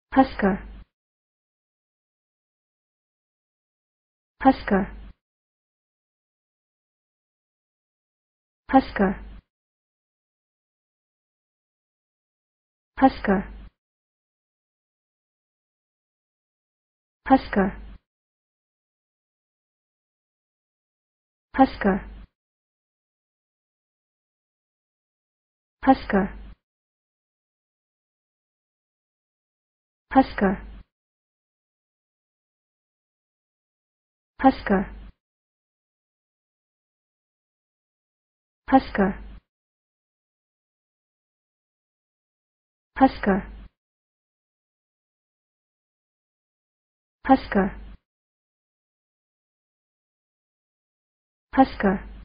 Husker, Husker, Husker, Husker, Husker, Husker, Husker, Husker, Husker, Husker, Husker, Husker, Husker.